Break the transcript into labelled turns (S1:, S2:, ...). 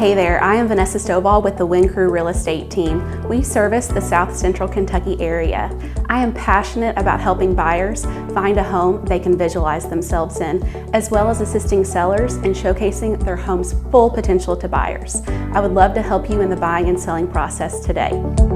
S1: Hey there, I am Vanessa Stovall with the Wind Crew Real Estate Team. We service the South Central Kentucky area. I am passionate about helping buyers find a home they can visualize themselves in, as well as assisting sellers in showcasing their home's full potential to buyers. I would love to help you in the buying and selling process today.